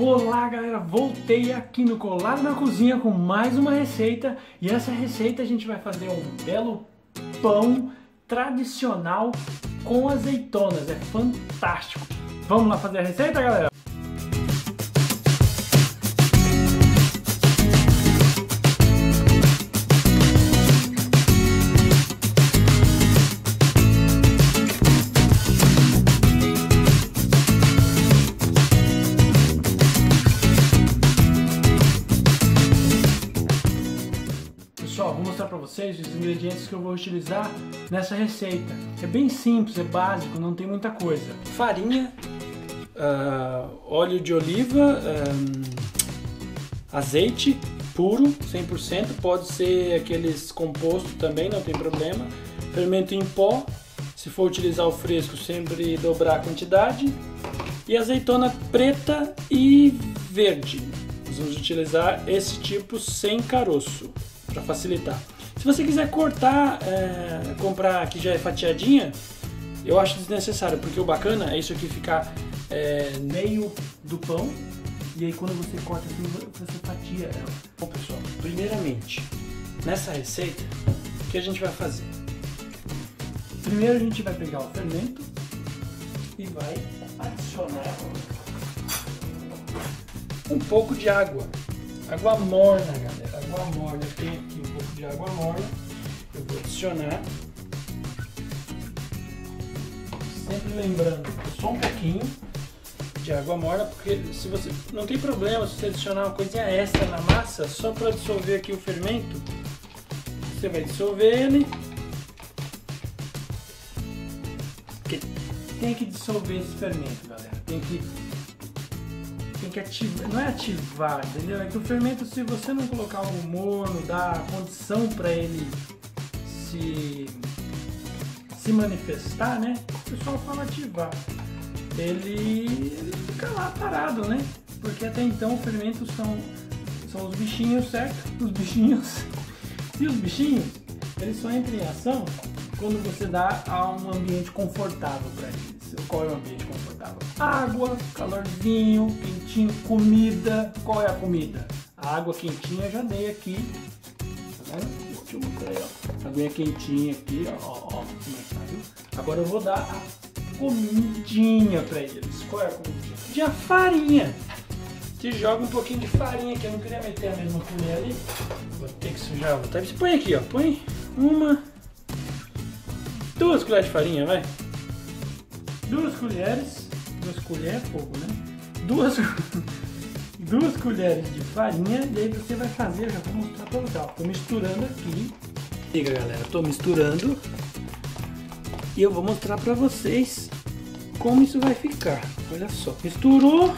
Olá galera, voltei aqui no Colado na Cozinha com mais uma receita. E essa receita a gente vai fazer um belo pão tradicional com azeitonas, é fantástico. Vamos lá fazer a receita, galera? Pessoal, vou mostrar para vocês os ingredientes que eu vou utilizar nessa receita. É bem simples, é básico, não tem muita coisa. Farinha, óleo de oliva, azeite puro, 100%, pode ser aqueles composto também, não tem problema. Fermento em pó, se for utilizar o fresco, sempre dobrar a quantidade. E azeitona preta e verde. Nós vamos utilizar esse tipo sem caroço, para facilitar. Se você quiser cortar, comprar que já é fatiadinha, eu acho desnecessário, porque o bacana é isso aqui ficar meio do pão, e aí quando você corta assim, você fatia ela. Bom pessoal, primeiramente, nessa receita, o que a gente vai fazer? Primeiro a gente vai pegar o fermento e vai adicionar um pouco de água. Água morna, galera, água morna. Eu tenho aqui um pouco de água morna. Eu vou adicionar. Sempre lembrando, só um pouquinho de água morna, porque se você não tem problema se você adicionar uma coisinha extra na massa, só para dissolver aqui o fermento. Você vai dissolver ele. Porque tem que dissolver esse fermento, galera. Tem que ativar, não é ativar, entendeu? É que o fermento, se você não colocar algo morno, dar a condição para ele se manifestar, né? O pessoal fala ativar. Ele fica lá parado, né? Porque até então o fermento são os bichinhos, certo? Os bichinhos. E os bichinhos, eles só entram em ação quando você dá a um ambiente confortável para eles. Qual é o ambiente confortável? Água, calorzinho, quentinho, comida. Qual é a comida? A água quentinha eu já dei aqui. Tá vendo? Deixa eu mostrar aí, ó. Aguinha quentinha aqui, ó. Como é que tá, viu? Agora eu vou dar a comidinha para eles. Qual é a comidinha? De a farinha. Você joga um pouquinho de farinha, que eu não queria meter a mesma colher ali. Vou ter que sujar. Você põe aqui, ó. Põe duas colheres de farinha, vai. Duas colheres é pouco, né? Duas colheres de farinha, e aí você vai fazer, já vou mostrar pra você, ó. Tô misturando aqui. Liga, galera, tô misturando e eu vou mostrar pra vocês como isso vai ficar. Olha só, misturou.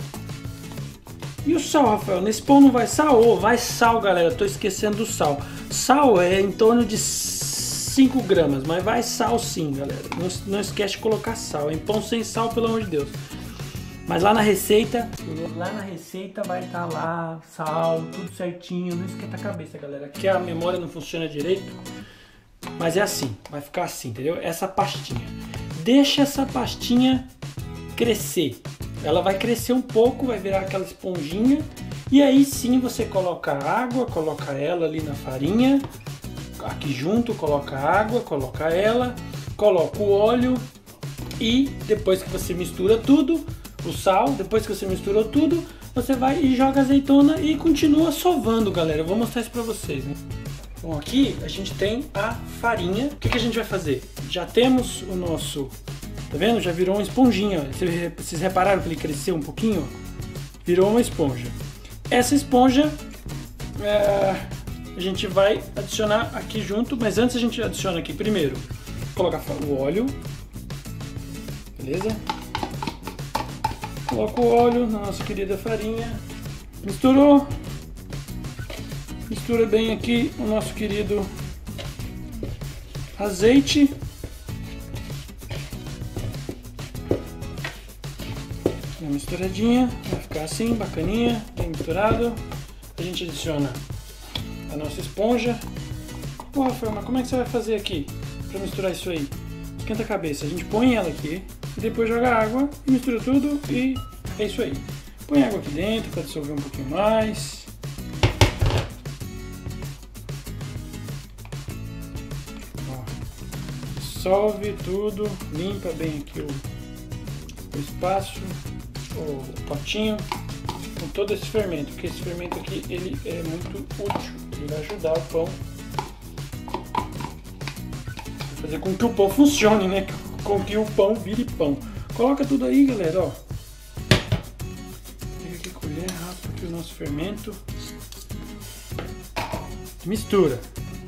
E o sal, Rafael? Nesse pão não vai sal? Oh, vai sal, galera, tô esquecendo do sal. Sal é em torno de 5 gramas, mas vai sal sim, galera. Não esquece de colocar sal. Em pão sem sal, pelo amor de Deus. Mas lá na receita vai estar lá sal, tudo certinho. Não esquenta a cabeça, galera. Aqui a memória não funciona direito. Mas é assim, vai ficar assim, entendeu? Essa pastinha. Deixa essa pastinha crescer. Ela vai crescer um pouco, vai virar aquela esponjinha. E aí sim você coloca a água, coloca ela ali na farinha. Aqui junto, coloca a água, coloca ela, coloca o óleo e depois que você mistura tudo, o sal, depois que você misturou tudo, você vai e joga a azeitona e continua sovando, galera. Eu vou mostrar isso pra vocês, né? Bom, aqui a gente tem a farinha. O que a gente vai fazer? Já temos o nosso, tá vendo? Já virou uma esponjinha, ó. Vocês repararam que ele cresceu um pouquinho? Virou uma esponja. Essa esponja a gente vai adicionar aqui junto, mas antes a gente adiciona aqui primeiro, coloca o óleo, beleza? Coloca o óleo na nossa querida farinha, misturou, mistura bem aqui o nosso querido azeite, uma misturadinha, vai ficar assim, bacaninha, bem misturado. A gente adiciona a nossa esponja. Pô, Rafael, mas como é que você vai fazer aqui para misturar isso aí? Esquenta a cabeça. A gente põe ela aqui e depois joga água e mistura tudo e é isso aí. Põe água aqui dentro para dissolver um pouquinho mais. Ó, dissolve tudo, limpa bem aqui o espaço, o potinho, com todo esse fermento, porque esse fermento aqui ele é muito útil, ele vai ajudar o pão, vai fazer com que o pão funcione, né? Com que o pão vire pão. Coloca tudo aí, galera, ó. Pega aqui a colher, raspa aqui o nosso fermento. Mistura.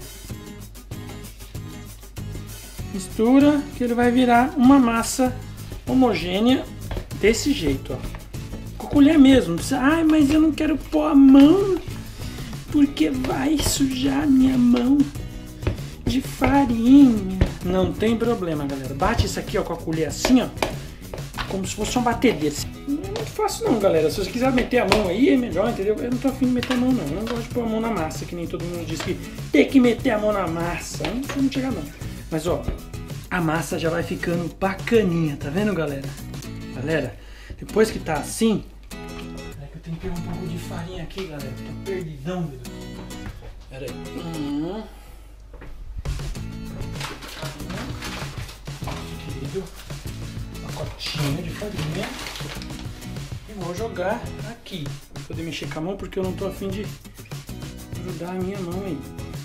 Mistura que ele vai virar uma massa homogênea desse jeito, ó. Com a colher mesmo. Ai, mas eu não quero pôr a mão porque vai sujar minha mão de farinha. Não tem problema, galera. Bate isso aqui, ó, com a colher assim, ó, como se fosse uma batedeira. Não é muito fácil não, galera. Se você quiser meter a mão aí, é melhor, entendeu? Eu não tô afim de meter a mão, não. Eu não gosto de pôr a mão na massa, que nem todo mundo diz que tem que meter a mão na massa. Eu não sou muito chegar, não. Mas, ó, a massa já vai ficando bacaninha, tá vendo, galera? Galera, depois que tá assim... Peraí que eu tenho que pegar um pouco de farinha aqui, galera. Tô perdidão, velho. Pera aí. Pacotinho de farinha e vou jogar aqui pra poder mexer com a mão, porque eu não tô afim de grudar a minha mão aí.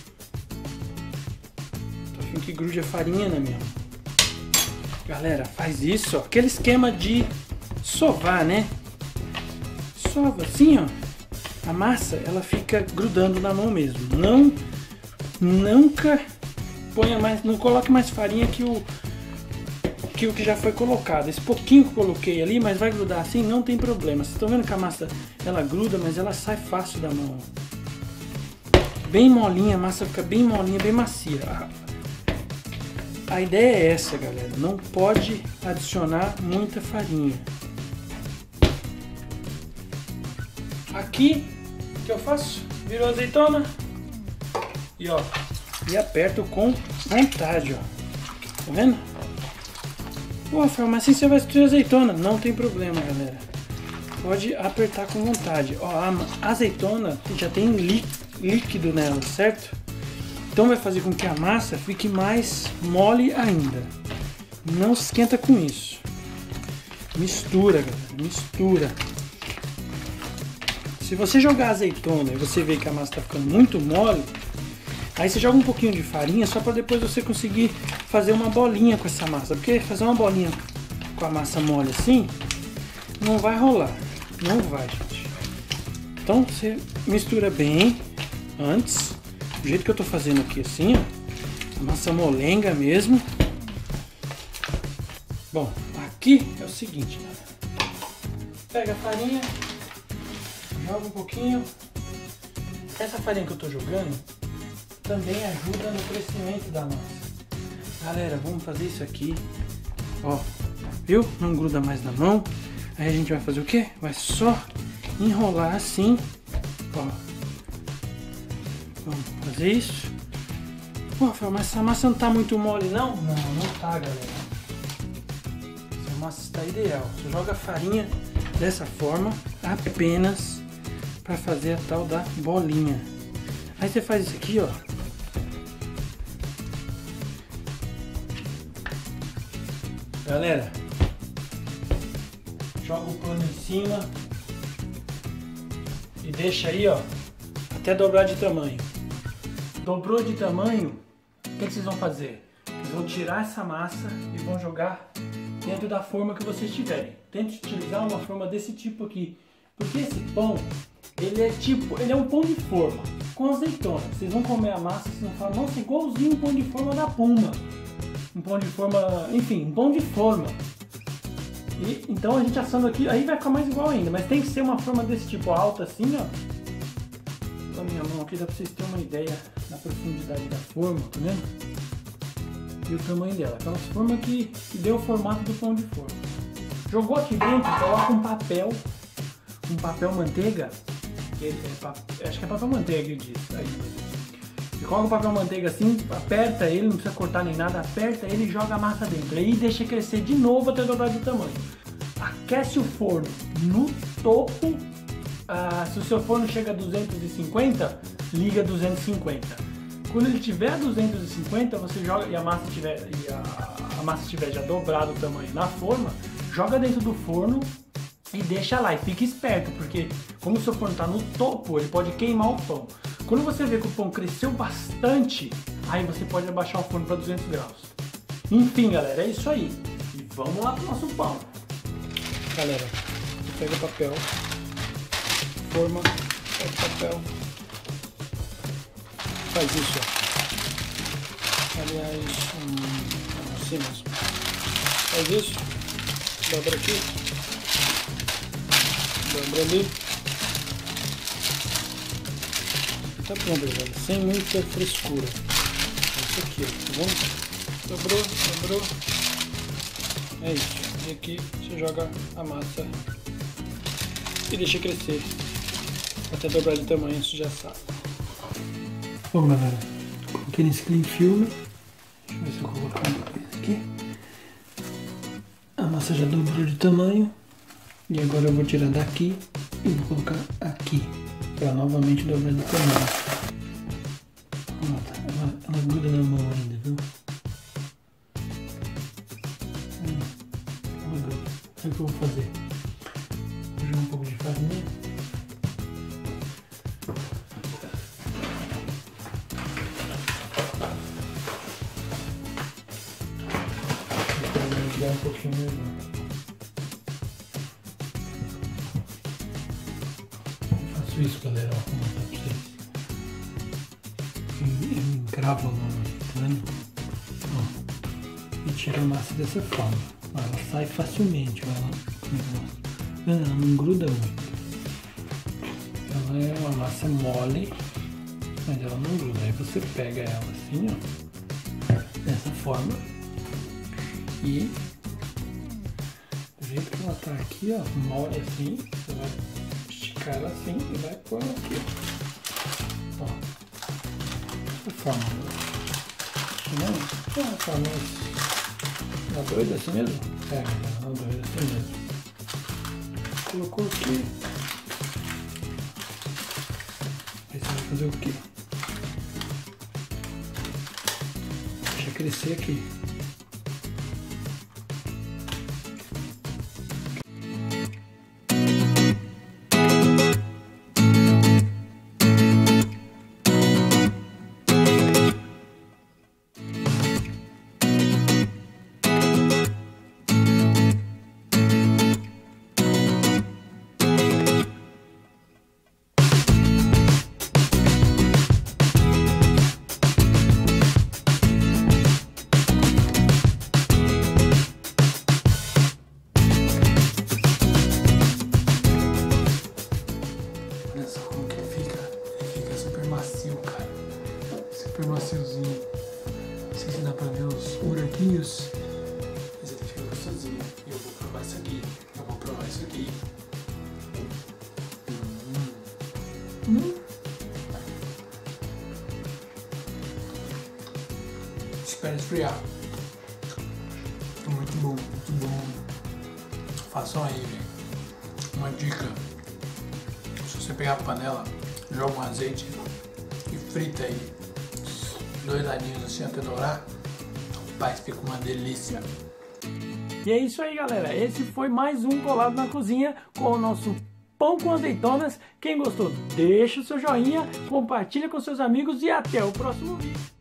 Tô afim que grude a farinha na minha mão. Galera, faz isso, ó, aquele esquema de sovar, né? Sova assim, ó, a massa ela fica grudando na mão mesmo. Nunca ponha mais, não coloque mais farinha que o que já foi colocado. Esse pouquinho que eu coloquei ali, mas vai grudar assim, não tem problema. Vocês estão vendo que a massa ela gruda, mas ela sai fácil da mão. Bem molinha, a massa fica bem molinha, bem macia. A ideia é essa, galera. Não pode adicionar muita farinha. Aqui, o que eu faço? Viro a azeitona e ó, e aperto com vontade, ó. Tá vendo? Pô, Rafael, mas assim você vai destruir a azeitona. Não tem problema, galera. Pode apertar com vontade. Ó, a azeitona já tem líquido nela, certo? Então vai fazer com que a massa fique mais mole ainda. Não se esquenta com isso. Mistura, galera. Mistura. Se você jogar azeitona e você ver que a massa está ficando muito mole, aí você joga um pouquinho de farinha só para depois você conseguir fazer uma bolinha com essa massa. Porque fazer uma bolinha com a massa mole assim, não vai rolar. Não vai, gente. Então você mistura bem antes. Do jeito que eu tô fazendo aqui assim, ó. Massa molenga mesmo. Bom, aqui é o seguinte, galera. Pega a farinha, joga um pouquinho. Essa farinha que eu tô jogando também ajuda no crescimento da massa. Galera, vamos fazer isso aqui. Ó, viu? Não gruda mais na mão. Aí a gente vai fazer o quê? Vai só enrolar assim. Ó. Vamos fazer isso. Pô, Rafael, mas essa massa não tá muito mole, não? Não tá, galera. Essa massa está ideal. Você joga a farinha dessa forma, apenas para fazer a tal da bolinha. Aí você faz isso aqui, ó. Galera, joga o pano em cima e deixa aí, ó, até dobrar de tamanho. Dobrou de tamanho, o que vocês vão fazer? Vocês vão tirar essa massa e vão jogar dentro da forma que vocês tiverem. Tente utilizar uma forma desse tipo aqui, porque esse pão, ele é um pão de forma com azeitona. Vocês vão comer a massa, vocês vão falar, nossa, igualzinho um pão de forma da Puma. Um pão de forma, enfim, um pão de forma. E então a gente assando aqui, aí vai ficar mais igual ainda, mas tem que ser uma forma desse tipo, alta assim, ó. A minha mão aqui dá pra vocês terem uma ideia da profundidade da forma, tá vendo? E o tamanho dela, aquela forma que deu o formato do pão de forma. Jogou aqui dentro, coloca um papel manteiga, acho que é papel manteiga que diz, aí. Você coloca o papel manteiga assim, aperta ele, não precisa cortar nem nada, aperta ele e joga a massa dentro. Aí deixa crescer de novo até dobrar de tamanho. aquece o forno no topo. Se o seu forno chega a 250, liga 250. Quando ele tiver a 250, você joga e a massa tiver já dobrado o tamanho na forma, joga dentro do forno e deixa lá. E fique esperto, porque como o seu forno está no topo, ele pode queimar o pão. Quando você vê que o pão cresceu bastante, aí você pode abaixar o forno para 200 graus. Enfim, galera, é isso aí. E vamos lá pro nosso pão. Galera, pega o papel, forma, pega o papel, faz isso, ó. Aliás, assim mesmo. Faz isso, dobra aqui, dobra ali. Tá pronto, galera, sem muita frescura. Isso aqui, ó, tá vendo? Dobrou. É isso. E aqui você joga a massa e deixa crescer até dobrar de tamanho, isso já sabe. Bom, galera, coloquei nesse cling film. Deixa eu ver se eu coloco aqui. A massa já dobrou de tamanho. E agora eu vou tirar daqui e vou colocar aqui para novamente dobrar de tamanho. Ela gruda na mão ainda, viu? O que eu vou fazer? Vou jogar um pouco de farinha. Vou tirar um pouquinho melhor. Eu faço isso, galera, ó, vou mostrar pra vocês. Eu engravo a mão, tá vendo? Ó, e tiro a massa dessa forma. Ela sai facilmente, ela não gruda muito. Ela é uma massa mole, mas ela não gruda. Aí você pega ela assim, ó, dessa forma, e do jeito que ela tá aqui, ó, mole assim, você vai esticar ela assim e vai pôr ela aqui, ó. Dessa forma. Não é uma forma tá doido assim mesmo? É, tá doido assim mesmo. Colocou aqui. Aí você vai fazer o quê? Deixa crescer aqui. Super maciozinho. Não sei se dá pra ver os buraquinhos, mas ele fica gostosinho. E eu vou provar isso aqui. Espera esfriar. Muito bom, muito bom. Façam aí, velho. Uma dica. Se você pegar a panela, joga um azeite e frita aí 2 ladinhos assim até dourar. Rapaz, fica uma delícia. E é isso aí, galera. Esse foi mais um Colado na Cozinha com o nosso pão com azeitonas. Quem gostou, deixa o seu joinha, compartilha com seus amigos e até o próximo vídeo.